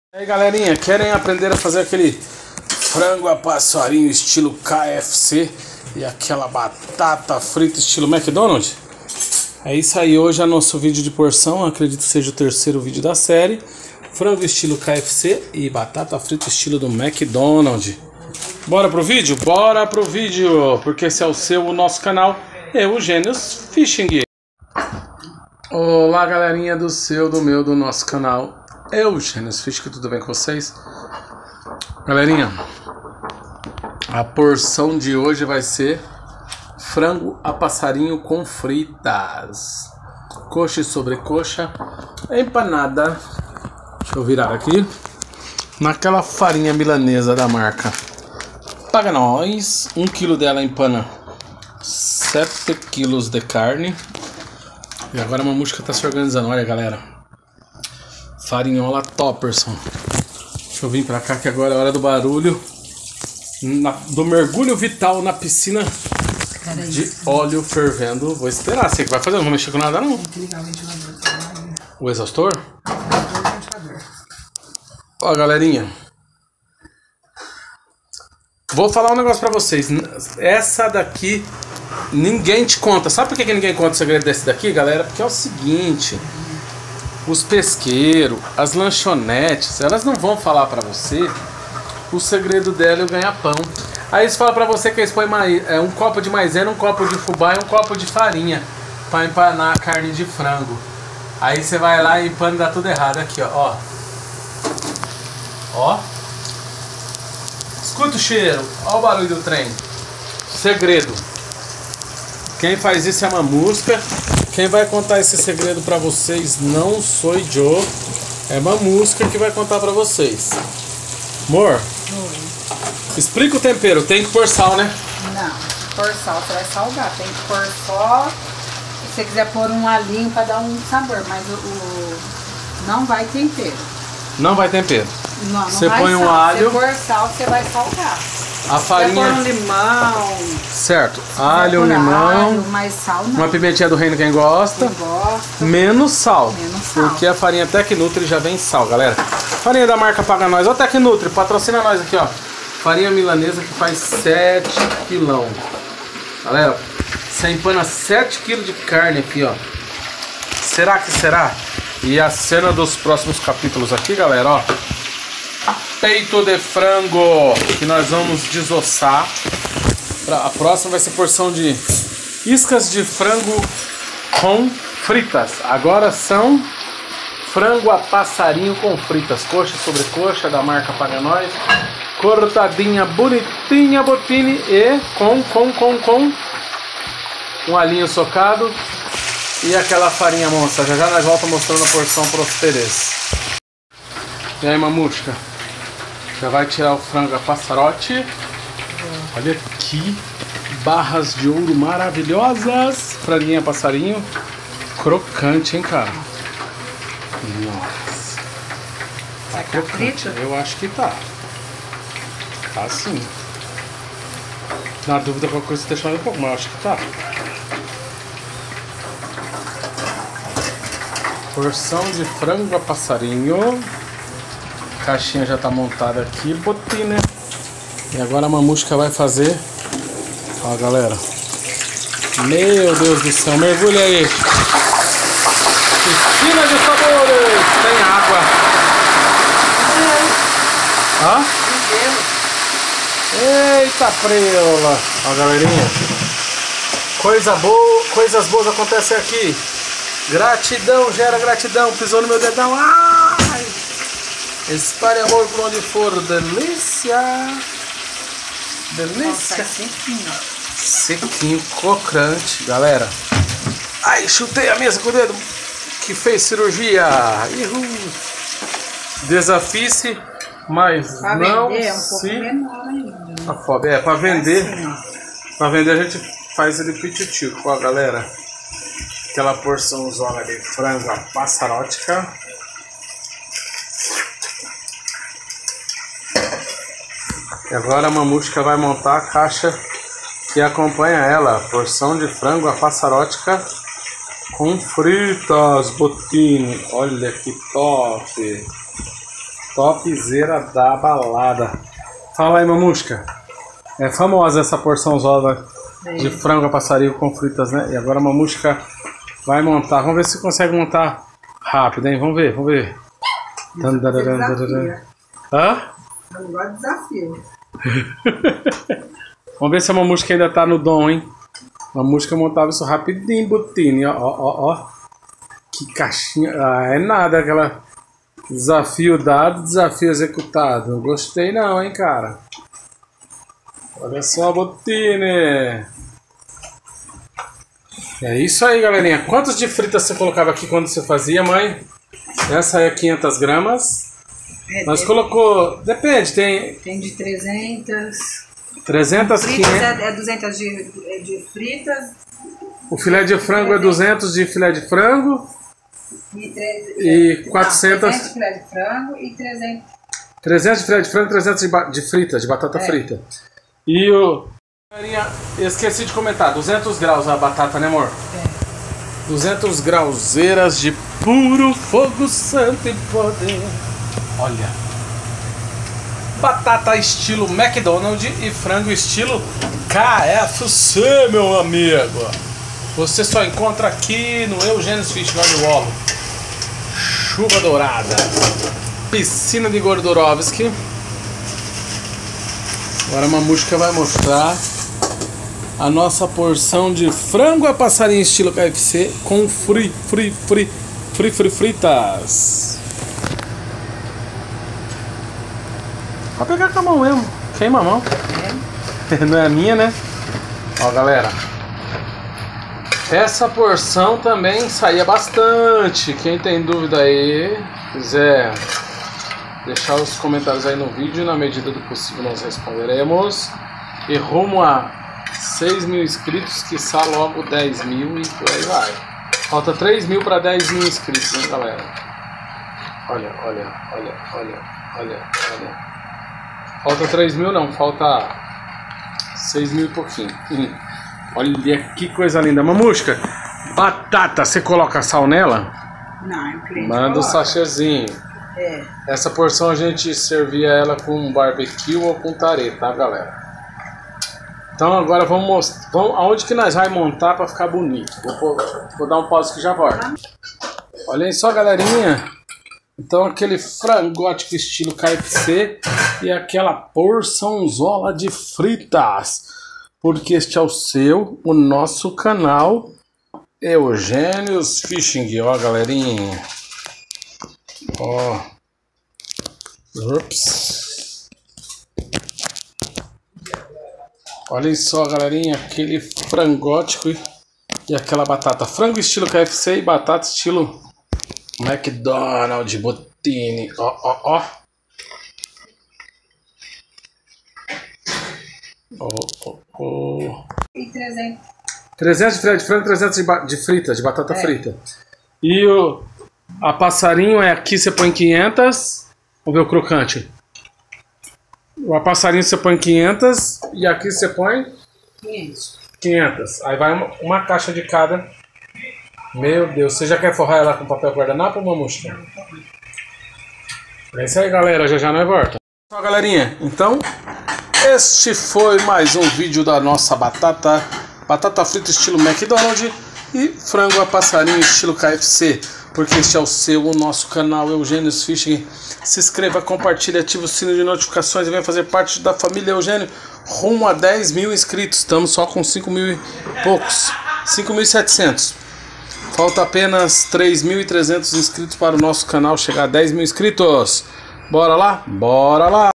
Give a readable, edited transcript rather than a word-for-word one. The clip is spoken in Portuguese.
E aí galerinha, querem aprender a fazer aquele frango a passarinho estilo KFC e aquela batata frita estilo McDonald's? É isso aí, hoje é nosso vídeo de porção, acredito que seja o terceiro vídeo da série. Frango estilo KFC e batata frita estilo do McDonald's. Bora pro vídeo? Bora pro vídeo, porque esse é o nosso canal, o Gênios Fishing. Olá galerinha do do nosso canal. Gênios Fishing, tudo bem com vocês? Galerinha, a porção de hoje vai ser frango a passarinho com fritas, coxa e sobrecoxa, empanada. Deixa eu virar aqui. Naquela farinha milanesa da marca Paga Nós. 1 kg dela empana 7 kg de carne. E agora a mamusca tá se organizando, olha galera. Farinhola Topperson. Deixa eu vir pra cá que agora é hora do barulho. Do mergulho vital na piscina de óleo fervendo. Vou esperar. Você que vai fazer, não vou mexer com nada não. O exaustor? Ó galerinha, vou falar um negócio pra vocês. Essa daqui ninguém te conta. Sabe por que ninguém conta o segredo desse daqui, galera? Porque é o seguinte: os pesqueiros, as lanchonetes, elas não vão falar pra você o segredo dela e o ganha-pão. Aí eles falam pra você que eles põem um copo de maisena, um copo de fubá e um copo de farinha pra empanar a carne de frango. Aí você vai lá e empana e dá tudo errado. Aqui, ó. Ó. Escuta o cheiro. Ó o barulho do trem. Segredo. Quem faz isso é a mamusca. Quem vai contar esse segredo pra vocês não sou eu. É a mamusca que vai contar pra vocês. Amor, oi. Explica o tempero. Tem que pôr sal, né? Não, pôr sal você vai salgar. Tem que pôr só. Se você quiser pôr um alinho pra dar um sabor. Mas não vai tempero. Não vai tempero. Não você vai põe sal. um alho. Se pôr sal, você vai salgar. A farinha. Você pôr um limão. Certo. Alho, limão. Alho, mais sal não. Uma pimentinha do reino, quem gosta. Quem gosta. Menos sal. Menos sal. Porque a farinha Tecnutri já vem sal, galera. Farinha da marca Paga Nós. Ó, Tecnutri, patrocina nós aqui, ó. Farinha milanesa que faz 7 quilão. Galera, você empana 7 kg de carne aqui, ó. Será que será? E a cena dos próximos capítulos aqui, galera, ó. Peito de frango que nós vamos desossar. A próxima vai ser porção de iscas de frango com fritas. Agora são frango a passarinho com fritas, coxa sobre coxa da marca Paga Nós, cortadinha bonitinha, botine e com um alinho socado e aquela farinha monstra. Já nós voltamos mostrando a porção para vocês. E aí, mamusca? Já vai tirar o frango a passarote. Olha que barras de ouro maravilhosas. Franguinha passarinho. Crocante, hein, cara? Nossa. Tá crocante. Eu acho que tá. Tá sim. Na dúvida, qualquer coisa você deixa mais um pouco, mas eu acho que tá. Porção de frango a passarinho. A caixinha já tá montada aqui, botei, né? E agora a mamusca vai fazer. Ó, galera. Meu Deus do céu, mergulha aí. Piscina de sabores. Tem água. Hã? Eita preula. Ó, galerinha. Coisas boas acontecem aqui. Gratidão gera gratidão. Pisou no meu dedão. Ai! Espalhe amor por onde for. Delícia. Delícia. Nossa, sequinho. Sequinho, crocante, galera. Ai, chutei a mesa com o dedo. Que fez cirurgia. Desafie-se, mas pra não vender, se menor ainda. afobe. Pra vender. Pra vender a gente faz ele pititico, ó, galera. Aquela porção zona de frango passarótica. E agora a mamusca vai montar a caixa que acompanha ela. Porção de frango a passarótica com fritas, botine. Olha que top! Topzera da balada. Fala aí, mamusca. É famosa essa porçãozola de frango a passarinho com fritas, né? E agora a mamusca vai montar. Vamos ver se consegue montar rápido, hein? Vamos ver, vamos ver. Hã? Eu gosto de desafio. Vamos ver se a mamusca ainda tá no dom, hein? A mamusca montava isso rapidinho, Botini. Ó. Que caixinha. Ah, é nada aquela desafio dado, desafio executado. Não gostei não, hein, cara. Olha só, Botini. É isso aí, galerinha. Quantos de fritas você colocava aqui quando você fazia, mãe? Essa é 500 gramas. Nós colocou... Depende, tem de 300... 300, fritas 500... é 200 de fritas. O filé de frango é 200 de filé de frango. E 400... 300 de filé de frango e 300... 300 de filé de frango e 300 de fritas, de batata frita. E o... Galerinha, esqueci de comentar. 200 graus a batata, né, amor? 200 grauzeiras de puro fogo santo e poder. Olha. Batata estilo McDonald's e frango estilo KFC, meu amigo. Você só encontra aqui no Eugênio's Fishing. Olha o olo. Chuva dourada. Piscina de Gordorovski. Agora a mamusca vai mostrar a nossa porção de frango a passarinho estilo KFC com fritas. Pode pegar com a mão mesmo. Queima a mão. Não é a minha, né? Ó, galera. Essa porção também saía bastante. Quem tem dúvida aí, quiser deixar os comentários aí no vídeo, na medida do possível nós responderemos. E rumo a 6 mil inscritos, quiçá logo 10 mil e por aí vai. Falta 3 mil para 10 mil inscritos, hein, galera? Olha. Falta 3 mil não, falta 6 mil e pouquinho. Olha que coisa linda. Mamusca, batata, você coloca sal nela? Não, o cliente manda um coloca. sachêzinho. Essa porção a gente servia ela com barbecue ou com tarê, tá, galera? Então agora vamos mostrar aonde que nós vamos montar para ficar bonito. Vou dar um pause que já volto. Olhem só, galerinha. Então aquele frangótico estilo KFC e aquela porçãozola de fritas. Porque este é o nosso canal Eugênio's Fishing. Ó, galerinha. Ó. Ups. Olhem só, galerinha, aquele frangótico e aquela batata. Frango estilo KFC e batata estilo McDonald's, Botini. Ó. E 300. 300 de filé de frango, 300 de frita, de batata frita. E a passarinho é aqui, você põe 500. Vamos ver o crocante. A passarinho você põe 500 e aqui você põe 500. Aí vai uma caixa de cada. Meu Deus, você já quer forrar ela com papel guardanapo ou mamusca? É isso aí, galera, já nós volta. Só, galerinha, então este foi mais um vídeo da nossa batata frita estilo McDonald's e frango a passarinho estilo KFC. Porque este é o nosso canal Eugênio's Fishing. Se inscreva, compartilhe, ative o sino de notificações e venha fazer parte da família Eugênio. Rumo a 10 mil inscritos. Estamos só com 5 mil e poucos. 5.700. Falta apenas 3.300 inscritos para o nosso canal chegar a 10 mil inscritos. Bora lá? Bora lá!